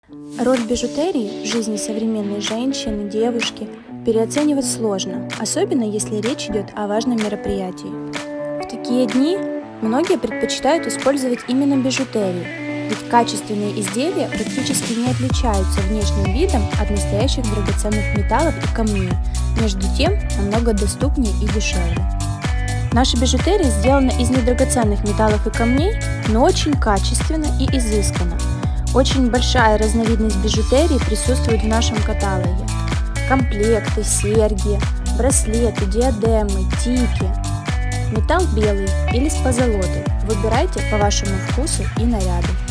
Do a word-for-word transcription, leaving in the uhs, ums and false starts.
Роль бижутерии в жизни современной женщины, девушки переоценивать сложно, особенно если речь идет о важном мероприятии. В такие дни многие предпочитают использовать именно бижутерию, ведь качественные изделия практически не отличаются внешним видом от настоящих драгоценных металлов и камней, между тем намного доступнее и дешевле. Наша бижутерия сделана из недрагоценных металлов и камней, но очень качественно и изысканно. Очень большая разновидность бижутерии присутствует в нашем каталоге. Комплекты, серьги, браслеты, диадемы, тики. Металл белый или с позолотой. Выбирайте по вашему вкусу и наряду.